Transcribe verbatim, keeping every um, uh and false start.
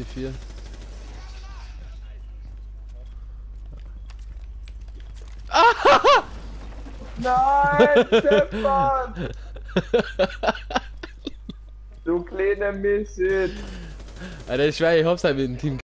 C vier. Nein, Stefan! Du kleiner Mist! Alter, ich schwör, ich hab's halt mit dem Team